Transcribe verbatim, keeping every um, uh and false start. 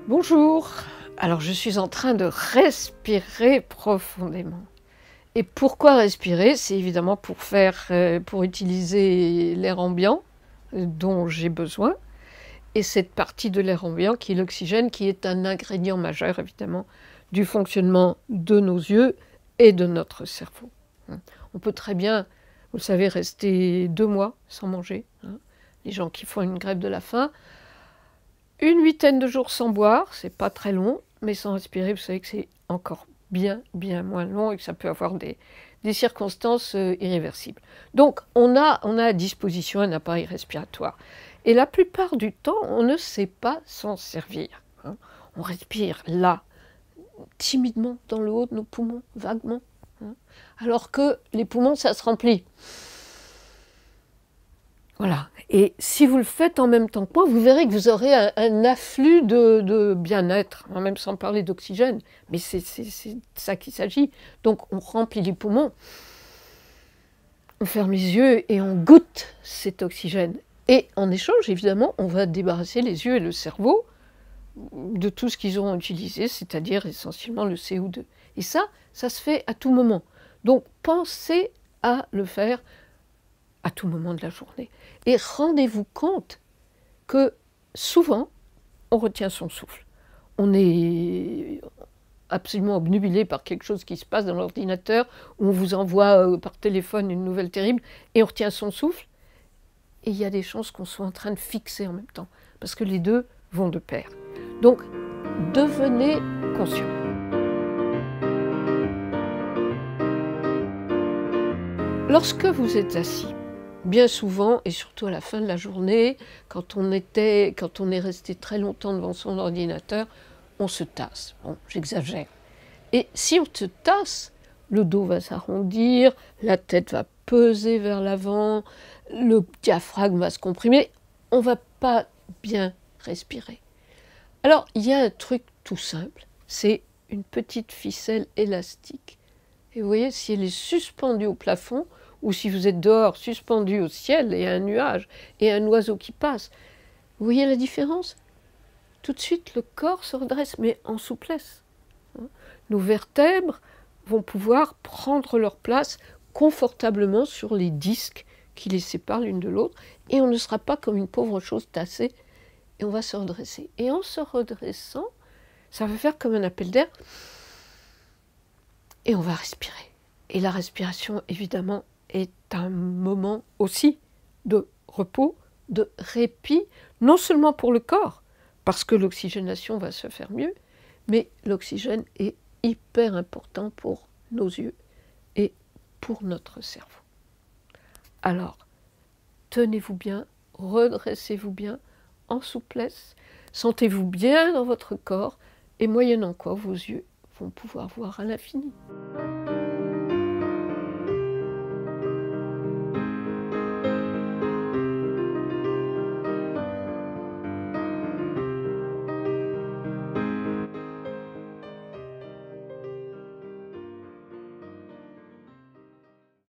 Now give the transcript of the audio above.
Bonjour, alors je suis en train de respirer profondément. Et pourquoi respirer? C'est évidemment pour faire, euh, pour utiliser l'air ambiant euh, dont j'ai besoin. Et cette partie de l'air ambiant qui est l'oxygène, qui est un ingrédient majeur évidemment du fonctionnement de nos yeux et de notre cerveau. On peut très bien, vous le savez, rester deux mois sans manger. Hein. Les gens qui font une grève de la faim, une huitaine de jours sans boire, c'est pas très long, mais sans respirer, vous savez que c'est encore bien, bien moins long et que ça peut avoir des, des circonstances euh, irréversibles. Donc, on a, on a à disposition un appareil respiratoire. Et la plupart du temps, on ne sait pas s'en servir. Hein. On respire là, timidement, dans le haut de nos poumons, vaguement. Hein. Alors que les poumons, ça se remplit. Voilà. Et si vous le faites en même temps que moi, vous verrez que vous aurez un, un afflux de, de bien-être, même sans parler d'oxygène. Mais c'est ça qu'il s'agit. Donc on remplit les poumons, on ferme les yeux et on goûte cet oxygène. Et en échange, évidemment, on va débarrasser les yeux et le cerveau de tout ce qu'ils ont utilisé, c'est-à-dire essentiellement le C O deux. Et ça, ça se fait à tout moment. Donc pensez à le faire à tout moment de la journée. Et rendez-vous compte que souvent, on retient son souffle. On est absolument obnubilé par quelque chose qui se passe dans l'ordinateur, où on vous envoie par téléphone une nouvelle terrible, et on retient son souffle. Et il y a des chances qu'on soit en train de fixer en même temps, parce que les deux vont de pair. Donc, devenez conscient. Lorsque vous êtes assis, bien souvent, et surtout à la fin de la journée, quand on, était, quand on est resté très longtemps devant son ordinateur, on se tasse. Bon, j'exagère. Et si on se tasse, le dos va s'arrondir, la tête va peser vers l'avant, le diaphragme va se comprimer, on ne va pas bien respirer. Alors, il y a un truc tout simple, c'est une petite ficelle élastique. Et vous voyez, si elle est suspendue au plafond, ou si vous êtes dehors, suspendu au ciel, et un nuage, et un oiseau qui passe, vous voyez la différence? Tout de suite, le corps se redresse, mais en souplesse. Nos vertèbres vont pouvoir prendre leur place confortablement sur les disques qui les séparent l'une de l'autre, et on ne sera pas comme une pauvre chose tassée, et on va se redresser. Et en se redressant, ça va faire comme un appel d'air, et on va respirer. Et la respiration, évidemment, est un moment aussi de repos, de répit, non seulement pour le corps, parce que l'oxygénation va se faire mieux, mais l'oxygène est hyper important pour nos yeux et pour notre cerveau. Alors, tenez-vous bien, redressez-vous bien, en souplesse, sentez-vous bien dans votre corps, et moyennant quoi vos yeux vont pouvoir voir à l'infini.